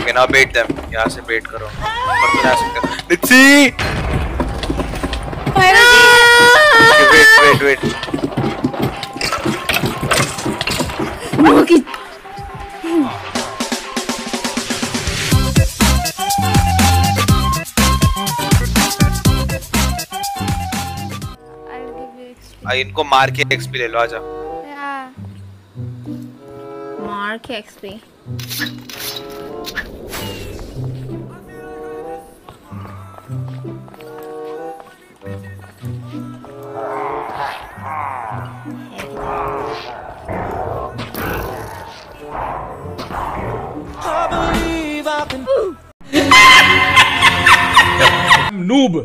Okay, now bait them. यहाँ से bait करो। और तुम आ सकते हो। नित्सी! Wait. Okay. इनको मार के XP ले लो, आजा। मार के XP। noob.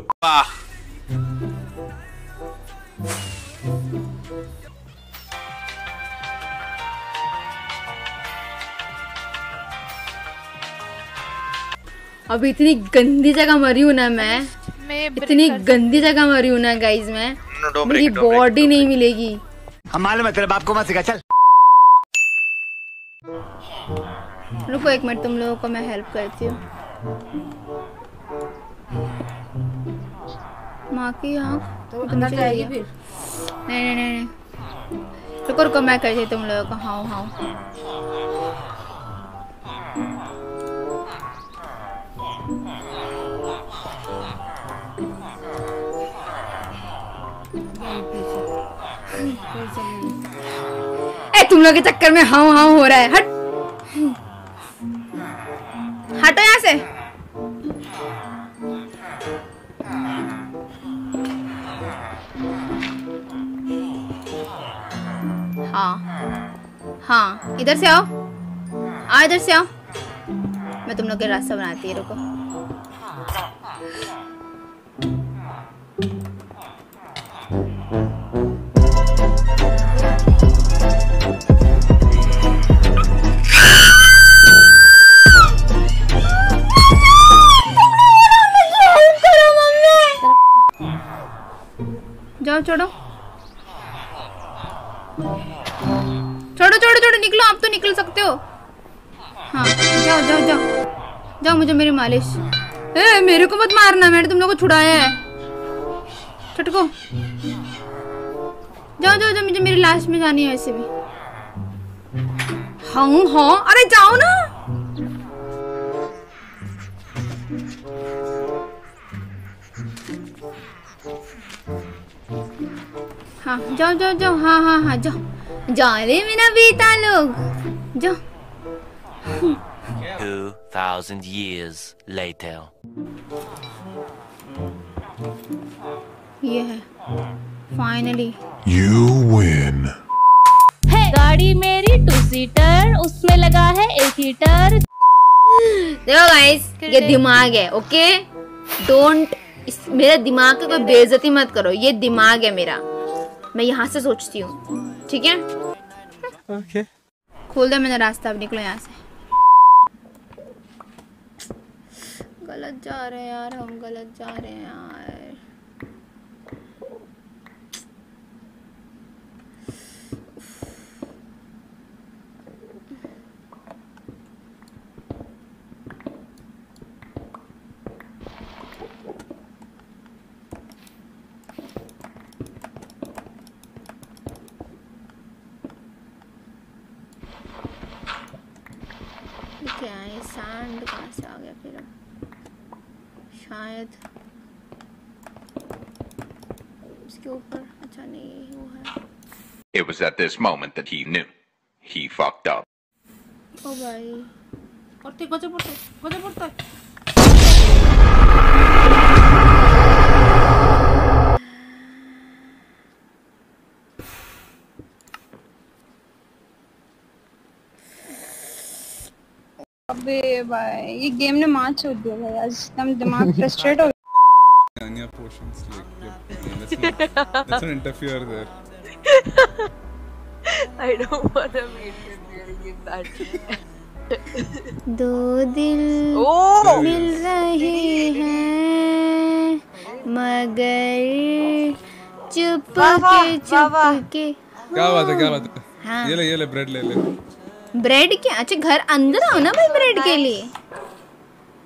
अभी इतनी गंदी जगह मरी हूँ ना मैं इतनी गंदी जगह मरी हूँ ना गाइस मैं मेरी बॉडी नहीं मिलेगी। हम मालूम है तेरे बाप को मत सिखा चल। रुको एक मिनट तुम लोगों को मैं हेल्प करती हूँ। माँ की आँख तो अंदर जाएगी फिर। नहीं रुको मैं करती तुम लोगों को। हाँ ए तुम लोग के चक्कर में हाँ हो रहा है। हटो यहाँ से। हाँ इधर से आओ इधर से आओ। मैं तुम लोग के रास्ता बनाती है। रुको जाओ छोड़ो निकलो। आप तो निकल सकते हो। हाँ जाओ मुझे मेरी मालिश। मेरे को मत मारना मैंने तुम लोगों को छुड़ाया है। छटको जाओ मुझे मेरी लाश में जानी है वैसे भी। हाँ अरे जाओ ना। हाँ जाओ हाँ जाओ रे मेरा बेटा लोग जाओ। 2000 years later. ये है फाइनली। You win. गाड़ी मेरी 2 सीटर उसमें लगा है 1 हीटर। देखो गाइस ये दिमाग है ओके। डोंट मेरे दिमाग की कोई बेइज्जती मत करो। ये दिमाग है मेरा। मैं यहाँ से सोचती हूँ ठीक है। Okay. खोल दे मैंने रास्ता। अब निकलो यहाँ से। गलत जा रहे हैं यार हम गलत जा रहे हैं यार। क्या है सैंड कहाँ से आ गया फिर। शायद इसके ऊपर। अच्छा नहीं वो है। It was at this moment that he knew he fucked up. ओ भाई पड़ते गजे पड़ते अबे भाई ये गेम ने मार छोड़ दिया भाई। आज हम दिमाग फ्रस्ट्रेट हो गया। Anya potions like let's not interfere there. I don't want to meet you that. दो दिल मिल रहे हैं मगर चुप के। क्या बात है हाँ। ये ले ब्रेड ले ले। ब्रेड क्या? अच्छा घर अंदर आओ ना भाई ब्रेड के लिए।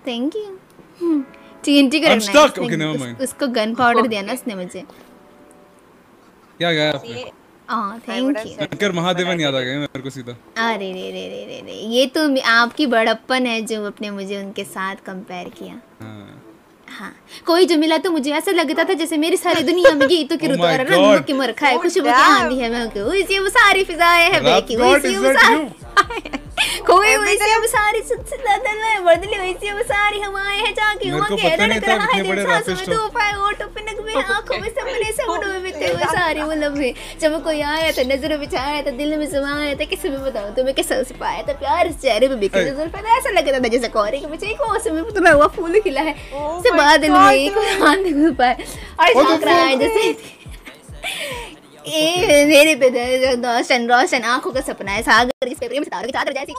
Thank you. TNT का I'm रखना है stuck. उसने- Okay, never mind. उसको गन पाउडर दिया ना उसने मुझे। क्या गया आपने? हाँ थैंक यू। शंकर महादेवन याद आ गए मेरे को सीधा। अरे रे रे रे रे रे, ये तो आपकी बड़प्पन है जो आपने मुझे उनके साथ कंपेयर किया। हाँ। हाँ, कोई जो मिला तो मुझे ऐसा लगता था जैसे मेरी सारी दुनिया में गीतों की Oh रुत my और God. रंगों की मुरखा है, खुशबू की आंधी है, मैं कहूँ इसी वो सारी फिजाएं हैं बेकी, वो इसी वो सारी कोई वो इसी वो सारी सुल्तान है बदली, वो इसी वो सारी हवाएं हैं जाके मेरे हुआ को के पता नहीं रड़क था रहा है इतने बड़े दिल सांसों में रापिस्ट हो। धूप है ओठों पे नगमे आंखों में सपने सपनों में बीते हुए सारे वो लम्हे, जब कोई आया था नजरों में छाया था दिल में समाया था, किसी में बताऊं तुम्हें कैसा उस पाया था प्यार इस चेहरे पे बिखरे जुल्फ पे, ऐसा लगता था जैसे कोहरे के पीछे एक मौसम में पुतला हुआ फूल खिला है, से बादल में एक चांद घुपा है और झांक रहा है जैसे ए मेरे पे रोशन रोशन आंखों का सपना है, सागर जिस पे प्रेम सितारों की चादर जैसी।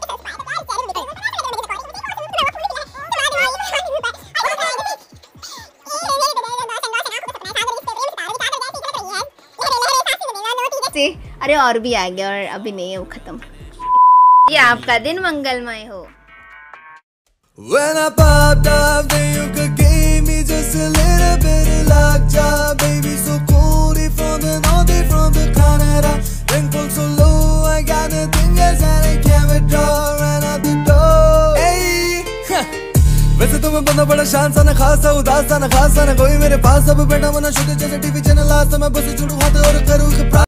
अरे और भी आ गया और अभी नहीं है वो खत्म। ये आपका दिन मंगलमय हो। When I popped up, then you could give me just a little bit of lockjaw, baby, so cold from the north, from the Canada, rainfall so low, I got nothing else and I can't withdraw, ran out the door. Hey, वैसे तो मैं बंदा बड़ा शान सा ना खासा उदास सा ना खासा ना कोई मेरे पास, अब बैठा मना शुद्ध जैसे टीवी चैनल, आज तो मैं बस जुड़ू हाथ और करूँ